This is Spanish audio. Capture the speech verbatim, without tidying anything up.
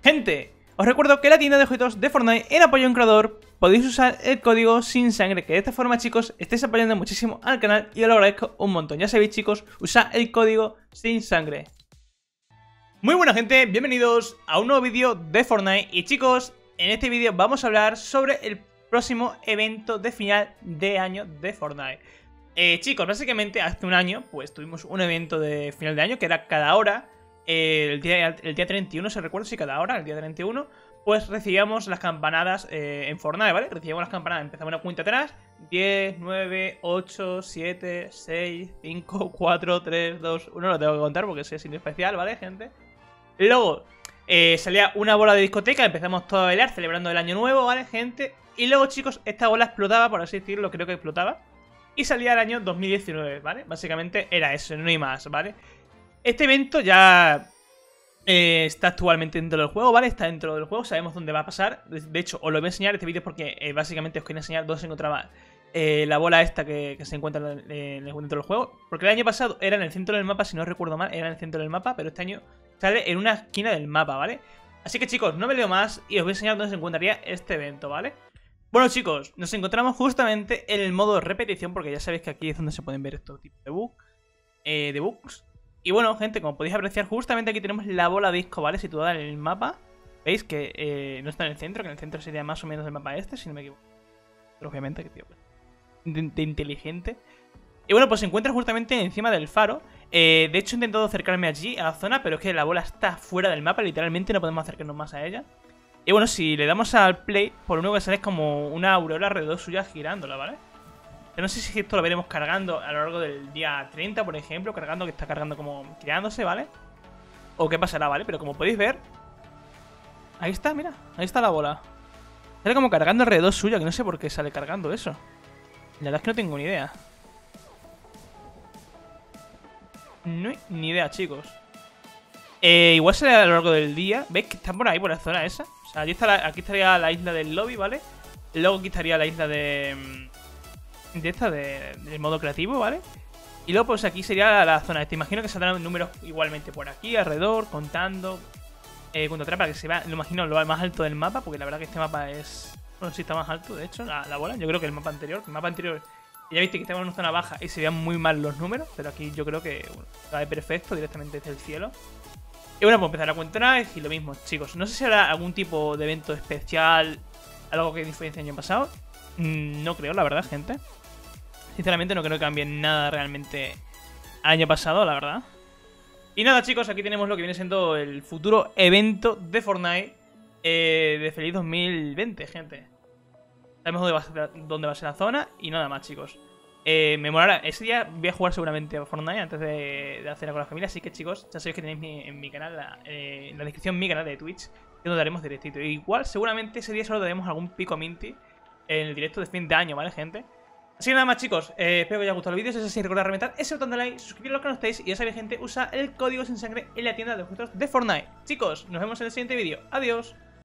Gente, os recuerdo que la tienda de objetos de Fortnite, en apoyo a un creador, podéis usar el código sin sangre, que de esta forma, chicos, estáis apoyando muchísimo al canal y os lo agradezco un montón. Ya sabéis, chicos, usad el código sin sangre. Muy buena gente, bienvenidos a un nuevo vídeo de Fortnite. Y chicos, en este vídeo vamos a hablar sobre el próximo evento de final de año de Fortnite. eh, Chicos, básicamente hace un año pues tuvimos un evento de final de año que era cada hora. eh, el, día, el día treinta y uno, se recuerda, si cada hora, el día treinta y uno, pues recibíamos las campanadas eh, en Fortnite, ¿vale? Recibíamos las campanadas, empezaba una cuenta atrás: diez, nueve, ocho, siete, seis, cinco, cuatro, tres, dos, uno. Lo tengo que contar porque soy signo especial, ¿vale, gente? Luego eh, salía una bola de discoteca, empezamos todos a bailar celebrando el año nuevo, ¿vale, gente? Y luego, chicos, esta bola explotaba, por así decirlo, creo que explotaba, y salía el año dos mil diecinueve, ¿vale? Básicamente era eso, no hay más, ¿vale? Este evento ya eh, está actualmente dentro del juego, ¿vale? Está dentro del juego, sabemos dónde va a pasar. De hecho, os lo voy a enseñar este vídeo porque eh, básicamente os quería enseñar dónde se encontraba eh, la bola esta que, que se encuentra en, en, dentro del juego. Porque el año pasado era en el centro del mapa, si no recuerdo mal, era en el centro del mapa, pero este año sale en una esquina del mapa, ¿vale? Así que, chicos, no me leo más y os voy a enseñar dónde se encontraría este evento, ¿vale? Bueno, chicos, nos encontramos justamente en el modo repetición, porque ya sabéis que aquí es donde se pueden ver estos tipos de bugs, eh, de bugs. Y bueno, gente, como podéis apreciar, justamente aquí tenemos la bola disco, ¿vale? Situada en el mapa. Veis que eh, no está en el centro, que en el centro sería más o menos el mapa este, si no me equivoco. Pero obviamente, que tío, de, de inteligente. Y bueno, pues se encuentra justamente encima del faro. eh, De hecho, he intentado acercarme allí, a la zona, pero es que la bola está fuera del mapa, literalmente no podemos acercarnos más a ella. Y bueno, si le damos al play, por lo único que sale es como una aureola alrededor suya girándola, ¿vale? No sé si esto lo veremos cargando a lo largo del día treinta, por ejemplo, cargando, que está cargando como creándose, ¿vale? O qué pasará, ¿vale? Pero como podéis ver, ahí está, mira, ahí está la bola. Sale como cargando alrededor suya, que no sé por qué sale cargando eso. La verdad es que no tengo ni idea. No hay ni idea, chicos. Eh, igual sale a lo largo del día. ¿Veis que está por ahí, por la zona esa? O sea, aquí, está la, aquí estaría la isla del lobby, ¿vale? Luego aquí estaría la isla de... De esta, de, del modo creativo, ¿vale? Y luego pues aquí sería la, la zona. Te imagino que saldrán números igualmente por aquí, alrededor, contando eh, cuando atrás, para que se vea, lo imagino, lo más alto del mapa. Porque la verdad que este mapa es... Bueno, sí está más alto, de hecho, la, la bola. Yo creo que el mapa anterior, el mapa anterior, ya viste que estaba en una zona baja y se veían muy mal los números. Pero aquí yo creo que, bueno, cae perfecto, directamente desde el cielo. Y bueno, pues empezar a cuenta y lo mismo, chicos. No sé si habrá algún tipo de evento especial, algo que diferencia el año pasado. Mm, no creo, la verdad, gente. Sinceramente no creo que cambie nada realmente al año pasado, la verdad. Y nada, chicos, aquí tenemos lo que viene siendo el futuro evento de Fortnite eh, de feliz dos mil veinte, gente. Sabemos dónde va a ser, dónde va a ser la zona y nada más, chicos. Eh, me molará. Ese día voy a jugar seguramente a Fortnite antes de, de hacer con la familia. Así que, chicos, ya sabéis que tenéis mi, en mi canal, la, eh, en la descripción, mi canal de Twitch, que nos daremos directito. E igual, seguramente ese día solo daremos algún pico minty en el directo de fin de año, ¿vale, gente? Así que nada más, chicos, eh, espero que os haya gustado el vídeo. Si es así, recordad reventar ese botón de like, suscribiros a los que no estéis. Y ya sabéis, gente, usa el código sin sangre en la tienda de objetos de Fortnite. Chicos, nos vemos en el siguiente vídeo. Adiós.